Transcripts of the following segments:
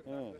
हम्म।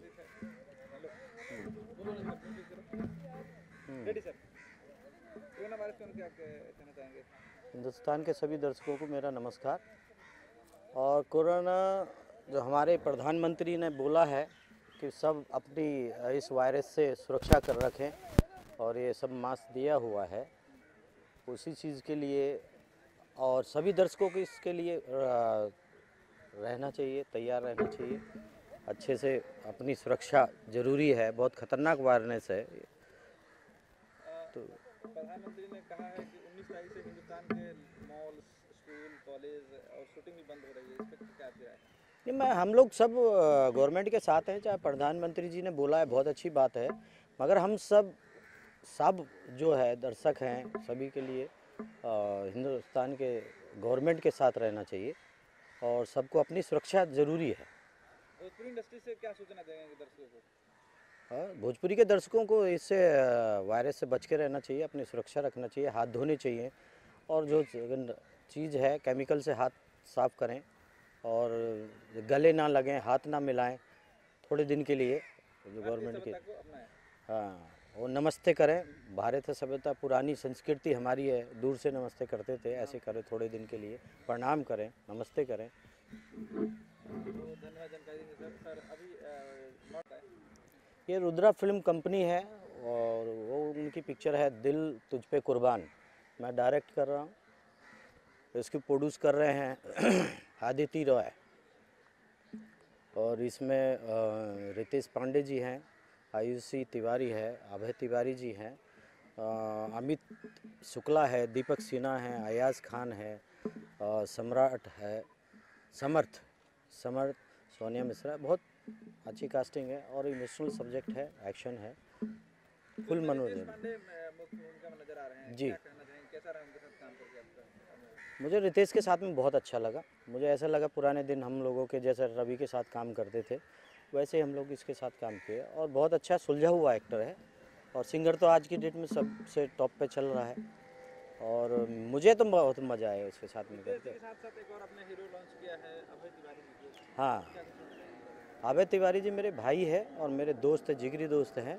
Ready sir, corona virus में क्या कहना चाहेंगे? हिंदुस्तान के सभी दर्शकों को मेरा नमस्कार। और कोरोना जो हमारे प्रधानमंत्री ने बोला है कि सब अपनी इस वायरस से सुरक्षा कर रखें और ये सब मास्क दिया हुआ है, उसी चीज़ के लिए और सभी दर्शकों को इसके लिए रहना चाहिए, तैयार रहना चाहिए। अच्छे से अपनी सुरक्षा ज़रूरी है, बहुत ख़तरनाक वायरस है। तो प्रधानमंत्री ने कहा है कि 19 तारीख से हिंदुस्तान के मॉल, स्कूल, कॉलेज और शूटिंग भी बंद हो रही है, इस पर क्या आपकी राय है? नहीं, मैं हम लोग सब गवर्नमेंट के साथ हैं। चाहे प्रधानमंत्री जी ने बोला है, बहुत अच्छी बात है, मगर हम सब जो है दर्शक हैं, सभी के लिए हिंदुस्तान के गवर्नमेंट के साथ रहना चाहिए और सबको अपनी सुरक्षा ज़रूरी है। भोजपुरी इंडस्ट्री से क्या सूचना देंगे दर्शकों को? भोजपुरी के दर्शकों को इससे वायरस से बच के रहना चाहिए, अपनी सुरक्षा रखना चाहिए, हाथ धोने चाहिए और जो चीज़ है केमिकल से हाथ साफ करें और गले ना लगें, हाथ ना मिलाएं थोड़े दिन के लिए। जो गवर्नमेंट के हाँ, वो नमस्ते करें। भारतीय सभ्यता पुरानी संस्कृति हमारी है, दूर से नमस्ते करते थे, ऐसे करें थोड़े दिन के लिए, प्रणाम करें, नमस्ते करें। धन्यवाद जानकारी देंगे सर। सर अभी ये रुद्रा फिल्म कंपनी है और वो उनकी पिक्चर है दिल तुझ पे कुर्बान। मैं डायरेक्ट कर रहा हूँ, इसकी प्रोड्यूस कर रहे हैं आदित्य रॉय और इसमें रितेश पांडे जी हैं, आयुषी तिवारी है, अभय तिवारी जी हैं, अमित शुक्ला है, दीपक सिन्हा है, अयाज खान है, सम्राट है, समर्थ सोनिया मिश्रा। बहुत अच्छी कास्टिंग है और इमोशनल सब्जेक्ट है, एक्शन है, फुल मनोरंजन जी। मुझे रितेश के साथ में बहुत अच्छा लगा। मुझे ऐसा लगा पुराने दिन हम लोगों के जैसे रवि के साथ काम करते थे, वैसे हम लोग इसके साथ काम किए और बहुत अच्छा सुलझा हुआ एक्टर है और सिंगर तो आज की डेट में सबसे टॉप पे चल रहा है और मुझे तो बहुत मज़ा आया उसके साथ में करके। एक और अपने हीरो लॉन्च किया है अभय तिवारी जी। हाँ, अभय तिवारी जी मेरे भाई है और मेरे दोस्त है, जिगरी दोस्त हैं।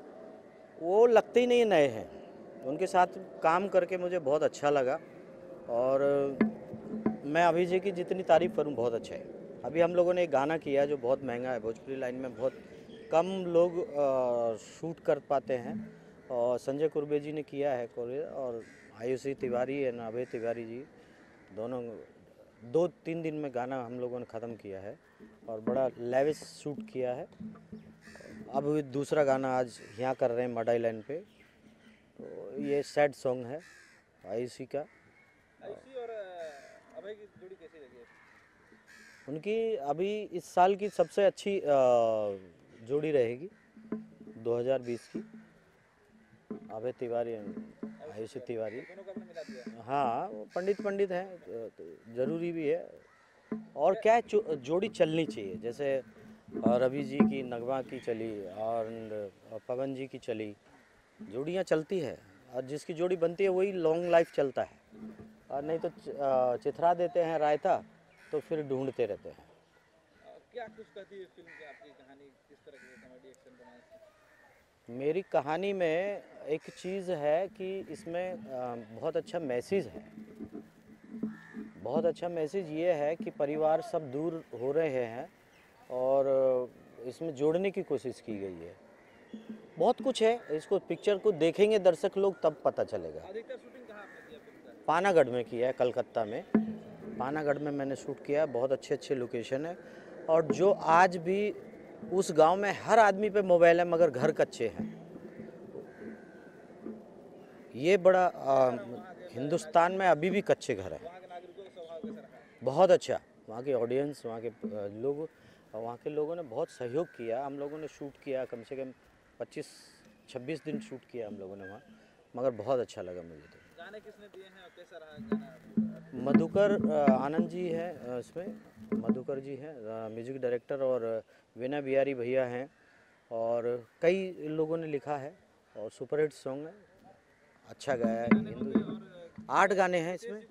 वो लगते ही नहीं नए हैं, उनके साथ काम करके मुझे बहुत अच्छा लगा और मैं अभी जी की जितनी तारीफ़ करूं बहुत अच्छा है। अभी हम लोगों ने एक गाना किया जो बहुत महंगा है, भोजपुरी लाइन में बहुत कम लोग शूट कर पाते हैं और संजय कुरबे जी ने किया है और आयुषी तिवारी और अभय तिवारी जी दोनों 2-3 दिन में गाना हम लोगों ने ख़त्म किया है और बड़ा लेविश शूट किया है। अब दूसरा गाना आज यहाँ कर रहे हैं मडाई लाइन पे, तो ये सैड सॉन्ग है आयुषी का। आयुषी और अभय की जोड़ी कैसी लगी है? उनकी अभी इस साल की सबसे अच्छी जोड़ी रहेगी 2020 की, अभय तिवारी आयुषी तिवारी। हाँ, वो पंडित हैं, ज़रूरी भी है और क्या है, जोड़ी चलनी चाहिए। जैसे रवि जी की नगमा की चली और पवन जी की चली, जोड़ियाँ चलती है और जिसकी जोड़ी बनती है वही लॉन्ग लाइफ चलता है और नहीं तो चिथरा देते हैं रायता तो फिर ढूंढते रहते हैं। क्या कुछ कहती है फिल्म की आपकी कहानी, किस तरह की कॉमेडी एक्शन रोमांस? मेरी कहानी में एक चीज़ है कि इसमें बहुत अच्छा मैसेज है। बहुत अच्छा मैसेज ये है कि परिवार सब दूर हो रहे हैं और इसमें जोड़ने की कोशिश की गई है। बहुत कुछ है, इसको पिक्चर को देखेंगे दर्शक लोग तब पता चलेगा। अधिकतर शूटिंग कहाँ आपने किया फिल्म का? पानागढ़ में किया है, कलकत्ता में। पानागढ़ में मैंने शूट किया, बहुत अच्छे लोकेशन है और जो आज भी उस गांव में हर आदमी पे मोबाइल है मगर घर कच्चे हैं। ये बड़ा हिंदुस्तान में अभी भी कच्चे घर हैं। वहाँ के नागरिकों का स्वभाव कैसा रहा? बहुत अच्छा, वहाँ के ऑडियंस, वहाँ के लोग, वहाँ के लोगों ने बहुत सहयोग किया। हम लोगों ने शूट किया, कम से कम 25-26 दिन शूट किया हम लोगों ने वहाँ, मगर बहुत अच्छा लगा मुझे तो। गाने किसने दिए हैं और कैसा रहा गाना? मधुकर आनंद जी हैं इसमें, मधुकर जी हैं म्यूजिक डायरेक्टर और वीना बिहारी भैया हैं और कई लोगों ने लिखा है और सुपरहिट सॉन्ग है, अच्छा गाया है। हिंदू 8 गाने हैं इसमें।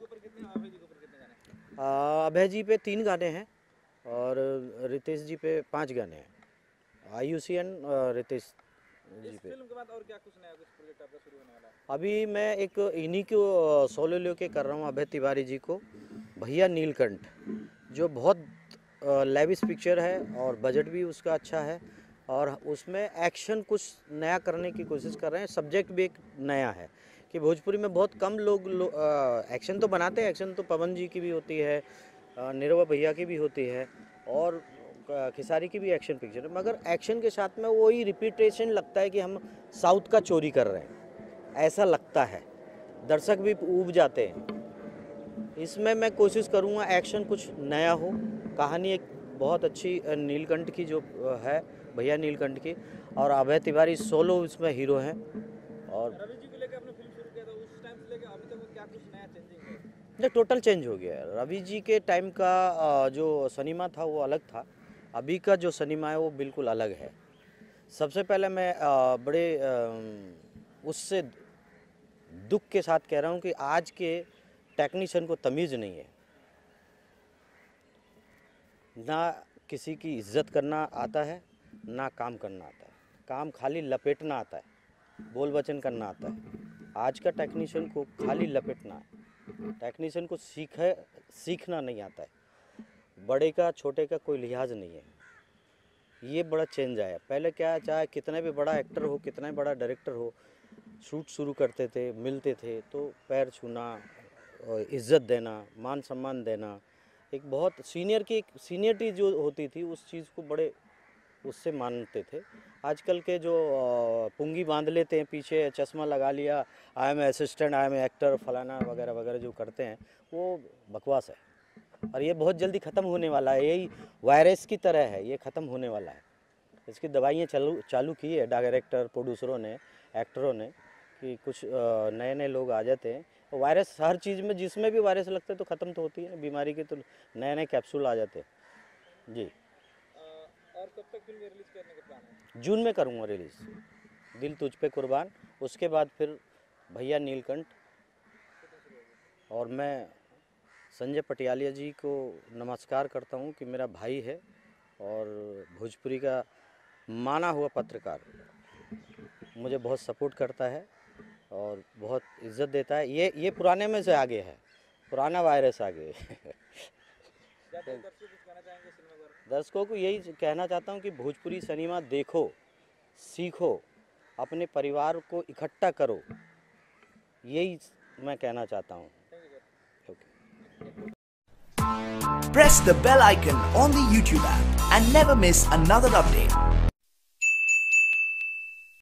अभय जी पे 3 गाने हैं और रितेश जी पे 5 गाने हैं। IUCN रितेश जी इस पे। फिल्म के बाद और क्या कुछ नया कुछ प्रोजेक्ट आपका शुरू होने वाला है? अभी मैं एक इन्हीं को सोलो लेके कर रहा हूँ, अभय तिवारी जी को, भैया नीलकंठ, जो बहुत लेविश पिक्चर है और बजट भी उसका अच्छा है और उसमें एक्शन कुछ नया करने की कोशिश कर रहे हैं। सब्जेक्ट भी एक नया है कि भोजपुरी में बहुत कम लोग एक्शन तो बनाते हैं, एक्शन तो पवन जी की भी होती है, निरवा भैया की भी होती है और खेसारी की भी एक्शन पिक्चर है, मगर एक्शन के साथ में वही रिपीटेशन लगता है कि हम साउथ का चोरी कर रहे हैं, ऐसा लगता है, दर्शक भी ऊब जाते हैं। इसमें मैं कोशिश करूँगा एक्शन कुछ नया हो, कहानी एक बहुत अच्छी नीलकंठ की जो है, भैया नीलकंठ की, और अभय तिवारी सोलो इसमें हीरो हैं। और रवि जी को लेकर आपने फिल्म शुरू किया था, उस टाइम से लेकर अभी तक वो क्या कुछ नया चेंजिंग है? ये टोटल चेंज हो गया है। रवि जी के टाइम का जो सिनेमा था वो अलग था, अभी का जो सिनेमा है वो बिल्कुल अलग है। सबसे पहले मैं बड़े उससे दुख के साथ कह रहा हूँ कि आज के टेक्नीशियन को तमीज़ नहीं है, ना किसी की इज्जत करना आता है, ना काम करना आता है, काम खाली लपेटना आता है, बोल वचन करना आता है। आज का टेक्नीशियन को खाली लपेटना है, टेक्नीशियन को सीखना नहीं आता है, बड़े का छोटे का कोई लिहाज नहीं है। ये बड़ा चेंज आया। पहले क्या है, चाहे कितना भी बड़ा एक्टर हो, कितना भी बड़ा डायरेक्टर हो, शूट शुरू करते थे, मिलते थे तो पैर छूना, इज्जत देना, मान सम्मान देना, एक बहुत सीनियर की एक सीनियरिटी जो होती थी उस चीज़ को बड़े उससे मानते थे। आजकल के जो पुंगी बांध लेते हैं, पीछे चश्मा लगा लिया, I am assistant, I am actor, फलाना वगैरह वगैरह जो करते हैं वो बकवास है और ये बहुत जल्दी ख़त्म होने वाला है। यही वायरस की तरह है, ये ख़त्म होने वाला है। इसकी दवाइयाँ चालू की है डायरेक्टर, प्रोड्यूसरों ने, एक्टरों ने, कि कुछ नए नए लोग आ जाते हैं। वायरस हर चीज़ में, जिसमें भी वायरस लगता है तो ख़त्म तो होती है बीमारी के, तो नए नए कैप्सूल आ जाते हैं जी। और कब तक फिल्म रिलीज करने का प्लान है? जून में करूँगा रिलीज़, दिल तुझ पे कुर्बान, उसके बाद फिर भैया नीलकंठ। और मैं संजय पटियालिया जी को नमस्कार करता हूँ कि मेरा भाई है और भोजपुरी का माना हुआ पत्रकार, मुझे बहुत सपोर्ट करता है और बहुत इज्जत देता है। ये पुराने में से आगे है, पुराना वायरस आगे दर्शकों को यही कहना चाहता हूँ कि भोजपुरी सिनेमा देखो, सीखो, अपने परिवार को इकट्ठा करो, यही मैं कहना चाहता हूँ। Press the bell icon on the YouTube app and never miss another update.